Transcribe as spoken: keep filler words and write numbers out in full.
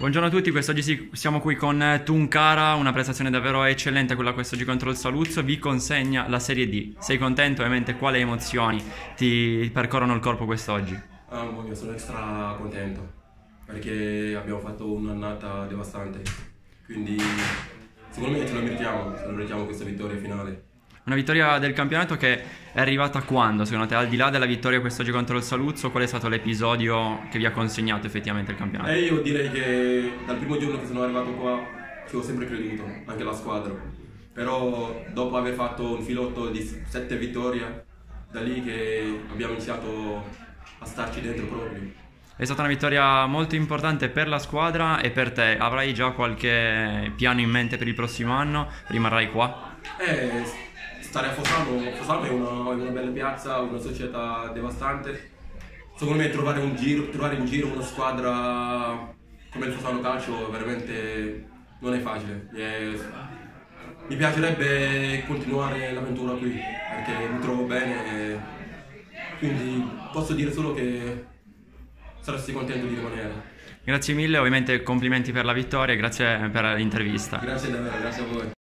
Buongiorno a tutti, quest'oggi si- siamo qui con Tunkara, una prestazione davvero eccellente quella quest'oggi contro il Saluzzo, vi consegna la Serie D. Sei contento? Ovviamente quali emozioni ti percorrono il corpo quest'oggi? Ah, voglio, sono extra contento perché abbiamo fatto un'annata devastante, quindi secondo me ce lo meritiamo, ce lo meritiamo questa vittoria finale. Una vittoria del campionato che è arrivata quando, secondo te, al di là della vittoria quest'oggi contro il Saluzzo, qual è stato l'episodio che vi ha consegnato effettivamente il campionato? E io direi che dal primo giorno che sono arrivato qua ci ho sempre creduto, anche la squadra, però dopo aver fatto un filotto di sette vittorie, da lì che abbiamo iniziato a starci dentro proprio. È stata una vittoria molto importante per la squadra e per te. Avrai già qualche piano in mente per il prossimo anno? Rimarrai qua? Eh, stare a Fossano, Fossano è una, è una bella piazza, una società devastante. Secondo me trovare un giro, trovare in giro una squadra come il Fossano Calcio veramente non è facile. E mi piacerebbe continuare l'avventura qui perché mi trovo bene e quindi posso dire solo che saresti contento di rimanere. Grazie mille, ovviamente complimenti per la vittoria e grazie per l'intervista. Grazie davvero, grazie a voi.